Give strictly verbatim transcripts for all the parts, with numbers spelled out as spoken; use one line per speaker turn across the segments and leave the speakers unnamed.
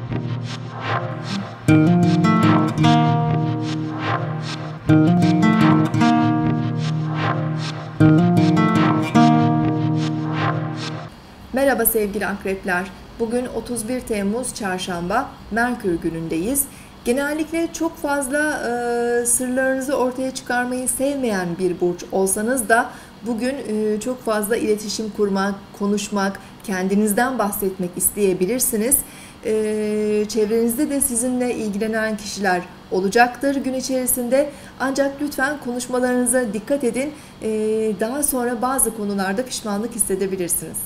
Merhaba sevgili akrepler. Bugün otuz bir Temmuz Çarşamba, Merkür günündeyiz. Genellikle çok fazla e, sırlarınızı ortaya çıkarmayı sevmeyen bir burç olsanız da bugün e, çok fazla iletişim kurmak, konuşmak, kendinizden bahsetmek isteyebilirsiniz. E, çevrenizde de sizinle ilgilenen kişiler olacaktır gün içerisinde. Ancak lütfen konuşmalarınıza dikkat edin. E, daha sonra bazı konularda pişmanlık hissedebilirsiniz.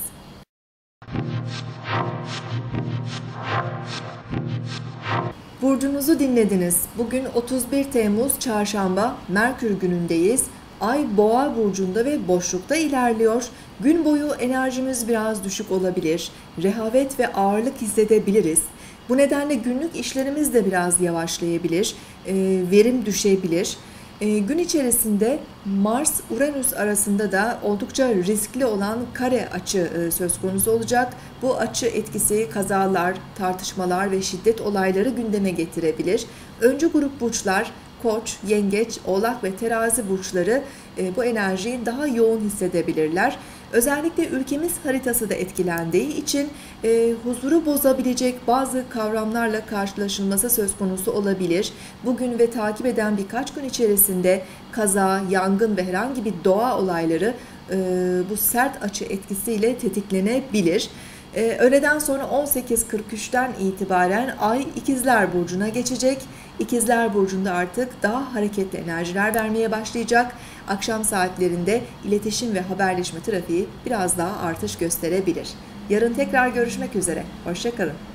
Burcunuzu dinlediniz. Bugün otuz bir Temmuz Çarşamba, Merkür günündeyiz. Ay Boğa burcunda ve boşlukta ilerliyor. Gün boyu enerjimiz biraz düşük olabilir. Rehavet ve ağırlık hissedebiliriz. Bu nedenle günlük işlerimiz de biraz yavaşlayabilir. E, verim düşebilir. E, gün içerisinde Mars-Uranüs arasında da oldukça riskli olan kare açı e, söz konusu olacak. Bu açı etkisi kazalar, tartışmalar ve şiddet olayları gündeme getirebilir. Öncü grup burçlar Koç, Yengeç, Oğlak ve Terazi burçları e, bu enerjiyi daha yoğun hissedebilirler. Özellikle ülkemiz haritası da etkilendiği için e, huzuru bozabilecek bazı kavramlarla karşılaşılması söz konusu olabilir. Bugün ve takip eden birkaç gün içerisinde kaza, yangın ve herhangi bir doğa olayları e, bu sert açı etkisiyle tetiklenebilir. Ee, öğleden sonra on sekiz kırk üçten itibaren Ay İkizler Burcu'na geçecek. İkizler Burcu'nda artık daha hareketli enerjiler vermeye başlayacak. Akşam saatlerinde iletişim ve haberleşme trafiği biraz daha artış gösterebilir. Yarın tekrar görüşmek üzere. Hoşça kalın.